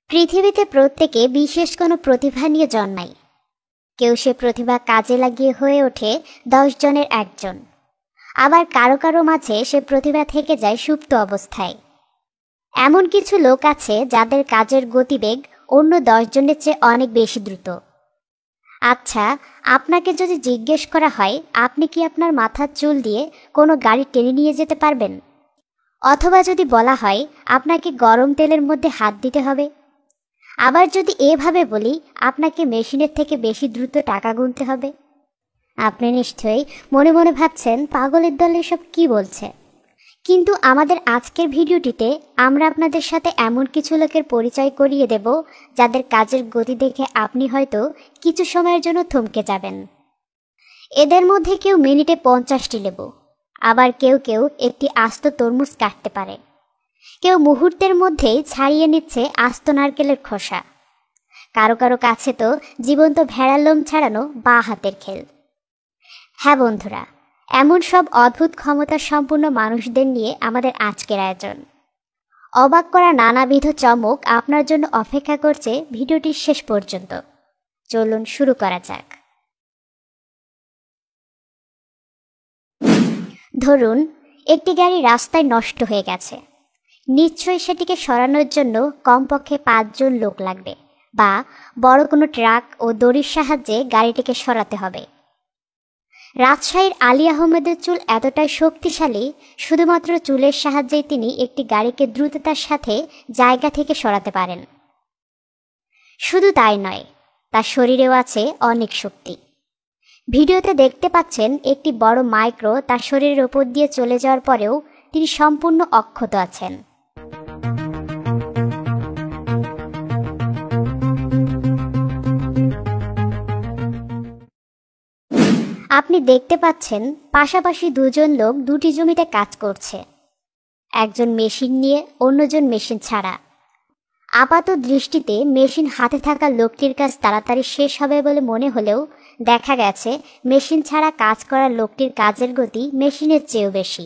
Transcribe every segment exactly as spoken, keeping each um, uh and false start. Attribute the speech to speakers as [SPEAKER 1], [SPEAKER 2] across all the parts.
[SPEAKER 1] পৃথিবীতে প্রত্যেকে বিশেষ কোনো প্রতিভা নিয়ে জন্মায়। কেউ সে প্রতিভা কাজে লাগিয়ে হয়ে ওঠে দশ জনের একজন, আবার কারো কারো মাঝে সে প্রতিভা থেকে যায় সুপ্ত অবস্থায়। এমন কিছু লোক আছে যাদের কাজের গতিবেগ অন্য দশ জনের চেয়ে অনেক বেশি দ্রুত। আচ্ছা, আপনাকে যদি জিজ্ঞেস করা হয় আপনি কি আপনার মাথার চুল দিয়ে কোনো গাড়ি টেনে নিয়ে যেতে পারবেন, অথবা যদি বলা হয় আপনাকে গরম তেলের মধ্যে হাত দিতে হবে, আবার যদি এভাবে বলি আপনাকে মেশিনের থেকে বেশি দ্রুত টাকা গুনতে হবে, আপনি নিশ্চয়ই মনে মনে ভাবছেন পাগলের দল এসব কি বলছে। কিন্তু আমাদের আজকের ভিডিওটিতে আমরা আপনাদের সাথে এমন কিছু লোকের পরিচয় করিয়ে দেব যাদের কাজের গতি দেখে আপনি হয়তো কিছু সময়ের জন্য থমকে যাবেন। এদের মধ্যে কেউ মিনিটে পঞ্চাশটি লেবু, আবার কেউ কেউ একটি আস্ত তরমুজ কাটতে পারে, কেউ মুহূর্তের মধ্যেই ছাড়িয়ে নিচ্ছে আস্ত নারকেলের খোসা, কারো কারো কাছে তো জীবন্ত ভেড়ার লোম ছাড়ানো বা হাতের খেল। হ্যাঁ বন্ধুরা, এমন সব অদ্ভুত ক্ষমতা সম্পূর্ণ মানুষদের নিয়ে আমাদের আজকের আয়োজন। অবাক করা নানাবিধ চমক আপনার জন্য অপেক্ষা করছে ভিডিওটির শেষ পর্যন্ত। চলুন শুরু করা যাক। ধরুন একটি গাড়ি রাস্তায় নষ্ট হয়ে গেছে। নিশ্চয়ই সেটিকে সরানোর জন্য কমপক্ষে পাঁচজন লোক লাগবে, বা বড় কোনো ট্রাক ও দড়ির সাহায্যে গাড়িটিকে সরাতে হবে। রাজশাহীর আলী আহমেদের চুল এতটাই শক্তিশালী, শুধুমাত্র চুলের সাহায্যেই তিনি একটি গাড়িকে দ্রুততার সাথে জায়গা থেকে সরাতে পারেন। শুধু তাই নয়, তার শরীরেও আছে অনেক শক্তি। ভিডিওতে দেখতে পাচ্ছেন একটি বড় মাইক্রো তার শরীরের ওপর দিয়ে চলে যাওয়ার পরেও তিনি সম্পূর্ণ অক্ষত আছেন। আপনি দেখতে পাচ্ছেন পাশাপাশি দুজন লোক দুটি জমিতে কাজ করছে, একজন মেশিন নিয়ে অন্যজন মেশিন ছাড়া। আপাত দৃষ্টিতে মেশিন হাতে থাকা লোকটির কাজ তাড়াতাড়ি শেষ হবে বলে মনে হলেও দেখা গেছে মেশিন ছাড়া কাজ করা লোকটির কাজের গতি মেশিনের চেয়েও বেশি।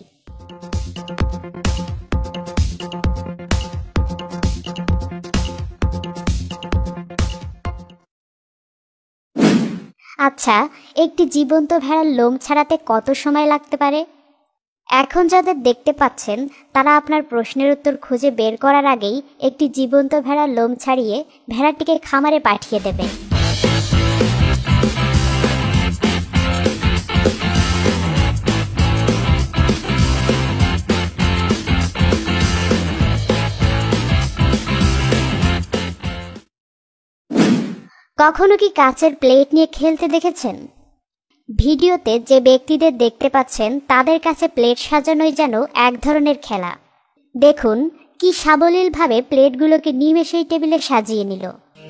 [SPEAKER 1] আচ্ছা, একটি জীবন্ত ভেড়ার লোম ছাড়াতে কত সময় লাগতে পারে? এখন যাদের দেখতে পাচ্ছেন তারা আপনার প্রশ্নের উত্তর খুঁজে বের করার আগেই একটি জীবন্ত ভেড়ার লোম ছাড়িয়ে ভেড়াটিকে খামারে পাঠিয়ে দেবে। কখনো কি কাচের প্লেট নিয়ে খেলতে দেখেছেন? ভিডিওতে যে ব্যক্তিদের দেখতে পাচ্ছেন তাদের কাছে প্লেট সাজানোই যেন এক ধরনের খেলা। দেখুন কি সাবলীলভাবে প্লেটগুলোকে নিমেষেই টেবিলে সাজিয়ে নিল।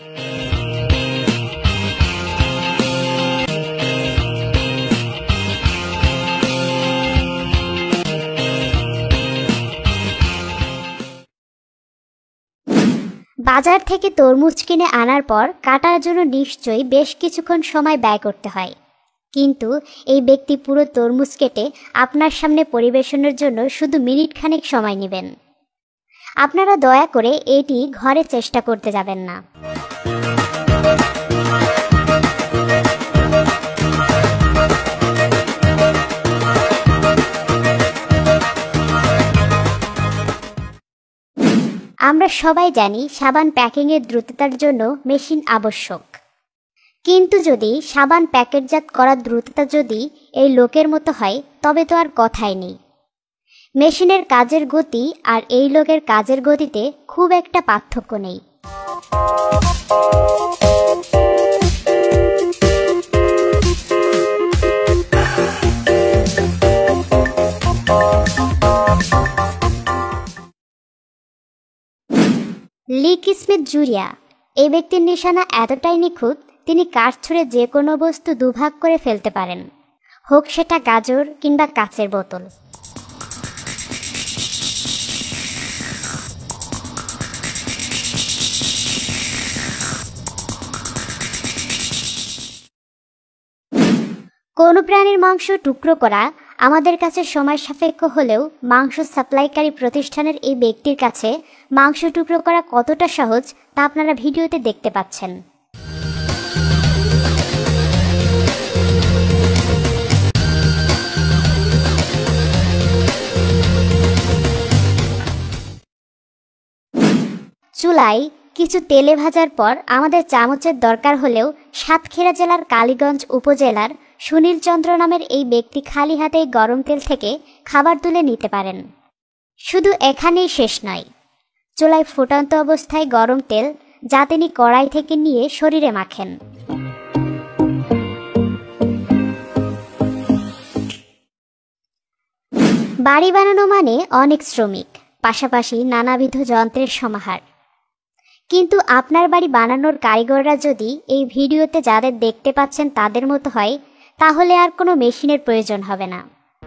[SPEAKER 1] বাজার থেকে তরমুজ কিনে আনার পর কাটার জন্য নিশ্চয়ই বেশ কিছুক্ষণ সময় ব্যয় করতে হয়, কিন্তু এই ব্যক্তি পুরো তরমুজ কেটে আপনার সামনে পরিবেশনের জন্য শুধু মিনিট খানেক সময় নেবেন। আপনারা দয়া করে এটি ঘরে চেষ্টা করতে যাবেন না। আমরা সবাই জানি সাবান প্যাকিংয়ের দ্রুততার জন্য মেশিন আবশ্যক, কিন্তু যদি সাবান প্যাকেটজাত করার দ্রুততা যদি এই লোকের মতো হয় তবে তো আর কথাই নেই। মেশিনের কাজের গতি আর এই লোকের কাজের গতিতে খুব একটা পার্থক্য নেই। লি স্মিথ জুরিয়া, এই ব্যক্তির নিশানা এতটাই নিখুঁত, তিনি কাঠ ছুঁড়ে যে কোনো বস্তু দুভাগ করে ফেলতে পারেন, হোক সেটা গাজর কিংবা কাচের বোতল। কোনো প্রাণীর মাংস টুকরো করা আমাদের কাছে সময় সাপেক্ষ হলেও মাংস সাপ্লাইকারী প্রতিষ্ঠানের এই ব্যক্তির কাছে মাংস টুকরো করা কতটা সহজ তা আপনারা ভিডিওতে দেখতে পাচ্ছেন। চুলায় কিছু তেলে ভাজার পর আমাদের চামচের দরকার হলেও সাতক্ষীরা জেলার কালীগঞ্জ উপজেলার সুনীল চন্দ্র নামের এই ব্যক্তি খালি হাতেই গরম তেল থেকে খাবার তুলে নিতে পারেন। শুধু এখানেই শেষ নয়, চুলায় ফুটন্ত অবস্থায় গরম তেল যা তিনি কড়াই থেকে নিয়ে শরীরে মাখেন। বাড়ি বানানো মানে অনেক শ্রমিক, পাশাপাশি নানাবিধ যন্ত্রের সমাহার। কিন্তু আপনার বাড়ি বানানোর কারিগররা যদি এই ভিডিওতে যাদের দেখতে পাচ্ছেন তাদের মতো হয়, তাহলে আর কোনো মেশিনের প্রয়োজন হবে না।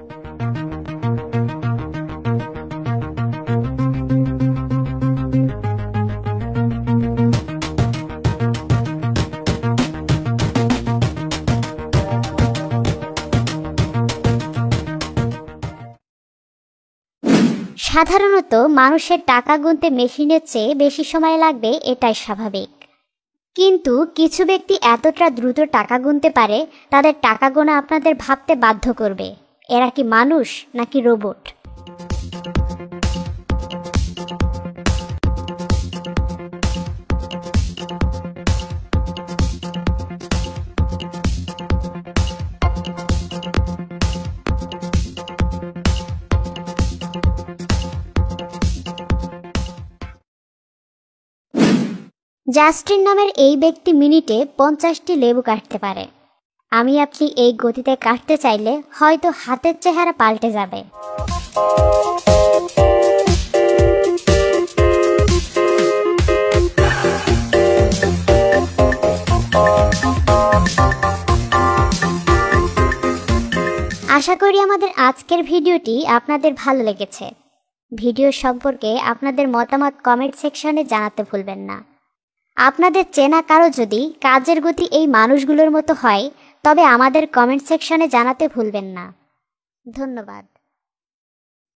[SPEAKER 1] সাধারণত মানুষের টাকা গুনতে মেশিনের চেয়ে বেশি সময় লাগবে, এটাই স্বাভাবিক। কিন্তু কিছু ব্যক্তি এতটা দ্রুত টাকা গুনতে পারে, তাদের টাকা গোনা আপনাদের ভাবতে বাধ্য করবে, এরা কি মানুষ নাকি রোবট? জাস্টিন নামের এই ব্যক্তি মিনিটে পঞ্চাশটি লেবু কাটতে পারে। আমি আপনি এই গতিতে কাটতে চাইলে হয়তো হাতের চেহারা পাল্টে যাবে। আশা করি আমাদের আজকের ভিডিওটি আপনাদের ভালো লেগেছে। ভিডিও সম্পর্কে আপনাদের মতামত কমেন্ট সেকশনে জানাতে ভুলবেন না। আপনাদের চেনা কারো যদি কাজের গতি এই মানুষগুলোর মতো হয়, তবে আমাদের কমেন্ট সেকশনে জানাতে ভুলবেন না। ধন্যবাদ।